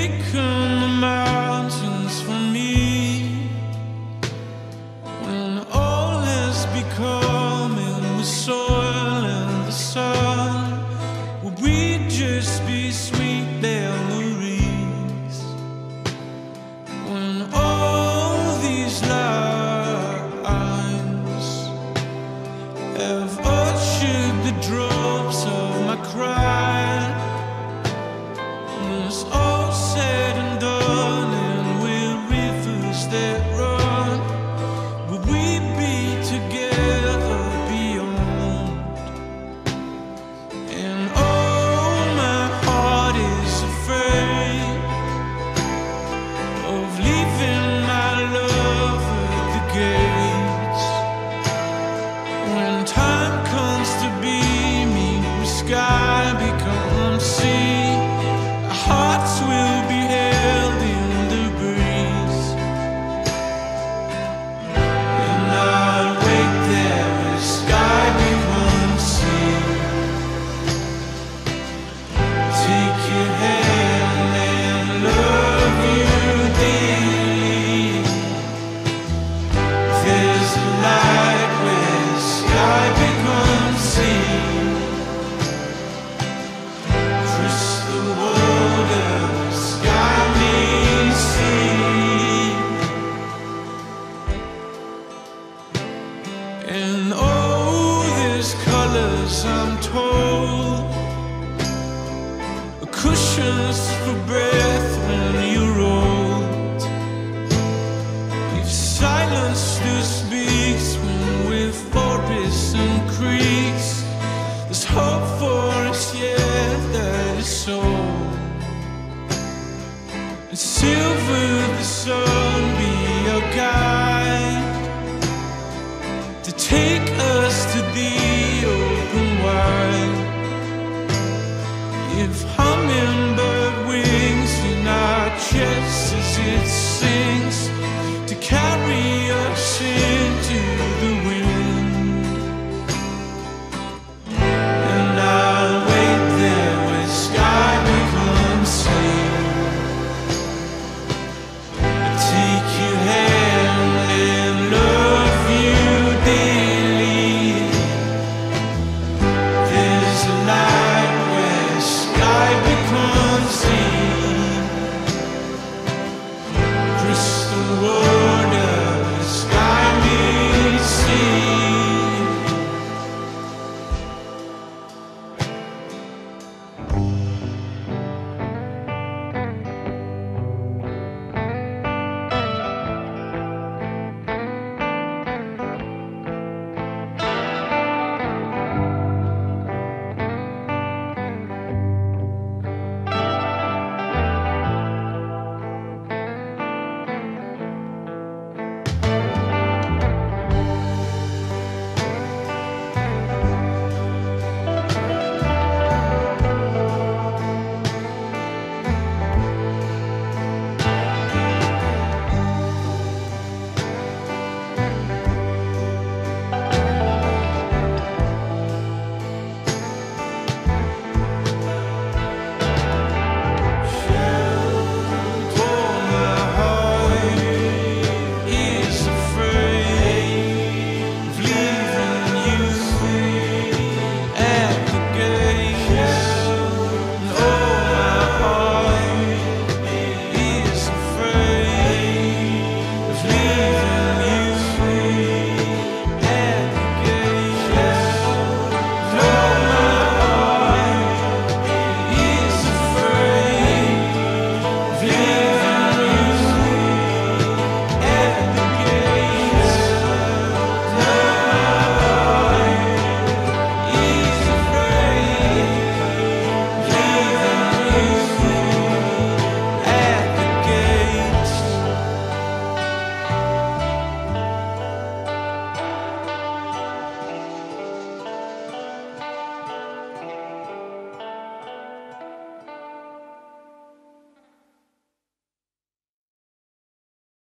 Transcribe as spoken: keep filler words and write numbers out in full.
become the mountains for me. When all has become in the soil and the sun, will we just be sweet memories? When all these lines have ushered the drops of my crying, when it's all said and done and we're rivers that run, will we be together beyond? And oh, my heart is afraid of leaving my love at the gates. When time comes to be me, the sky becomes sea, our hearts will be held in the breeze. And I'll wait there as sky becomes sea. Take your hand and love you deeply. There's a light where sky becomes sea. Crystal water, sky meets sea. And oh, there's colors, I'm told, cushions for breath when you're old. If silence still speaks when we're forests and creeks, there's hope for us yet that is sold. And silver the sun be our guide, to take us to the open wide. If hummingbird wings in our chests as it